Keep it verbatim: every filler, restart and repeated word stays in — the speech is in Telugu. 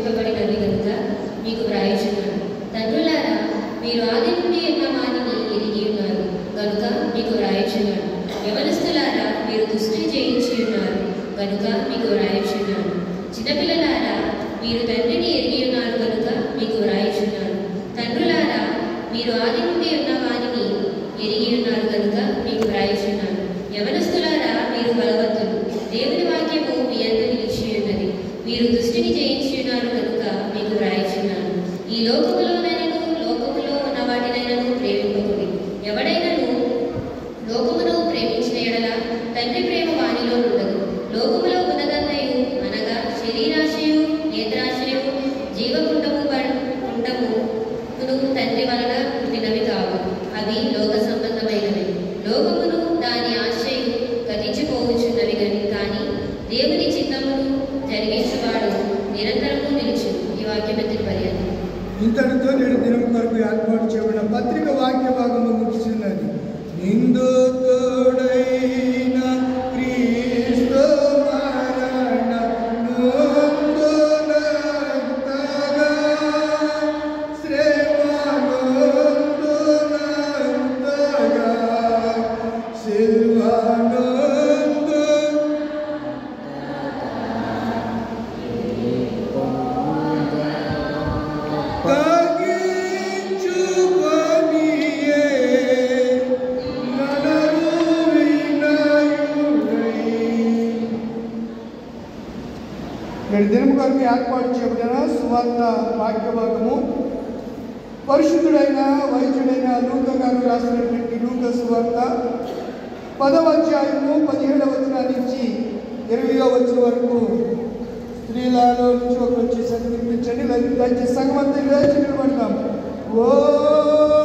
చెప్పబడినవి కనుక మీకు వ్రాయుచున్నాను. తండ్రులారా, మీరు ఆది నుండి ఉన్న వానిని ఎరిగి ఉన్నారు కనుక మీకు వ్రాయుచున్నాను. యవనస్తులారా, మీరు దుష్టిని జయించి ఉన్నారు కనుక మీకు వ్రాయుచున్నాను. చిన్నపిల్లలారా, మీరు తండ్రిని ఎరిగి ఉన్నారు కనుక మీకు వ్రాయుచున్నాను. తండ్రులారా, మీరు ఆది నుండి ఉన్న వానిని ఎరిగి ఉన్నారు కనుక మీకు వ్రాయుచున్నాను. యవనస్తులారా, మీరు బలవంతులు, దేవుని వాక్యము మీ యందు నిలిచి ఉన్నది, మీరు దుష్టిని జయించి ఉన్నారు కనుక మీకు వ్రాయుచున్నాను. ఈ లోకములోనైనను లోకములో ఉన్న వాటినైనను ప్రేమింపకుడి. ఎవడైనను లోకమును ప్రేమించిన ఎడల తండ్రి ప్రేమ వానిలో ఉండదు. లోకములో ఉన్నదంతయు అనగా శరీరాశయు, నేత్రాశయు, జీవకుండము కుండము తండ్రి వలన పుట్టినవి కావు, అవి లోక సంబంధమైనవి. లోకమును దాని ఆశయు గతించిపోవచ్చున్నవి కానీ దేవుని చిత్తమును జరిగించువాడు నిరంతరము నిలుచును. ఈ వాక్యం ఎత్తిన పర్యాయం. ఇంతటితో నేడు దినం కొరకు ఏర్పాటు చేయబడిన పత్రిక వాక్య భాగము ముగిస్తున్నది. నిందు తోడైన క్రీస్తు మరణ నొందునంతగా శ్రమ నొందునంతగా సిల్వ నొందు దినం కొరకు ఏర్పాటు చేయబడిన సువార్త వాక్య భాగము పరిశుద్ధుడైన వైద్యుడైన లూకా గారు రాసినటువంటి లూకా సువార్త పదవ అధ్యాయము పదిహేడవ వచనం నుంచి ఇరవయో వచనం వరకు స్త్రీలలో నుంచి ఒకరు వచ్చేసరికి వినిపించండి. దయచేసి సగమంతా లేచి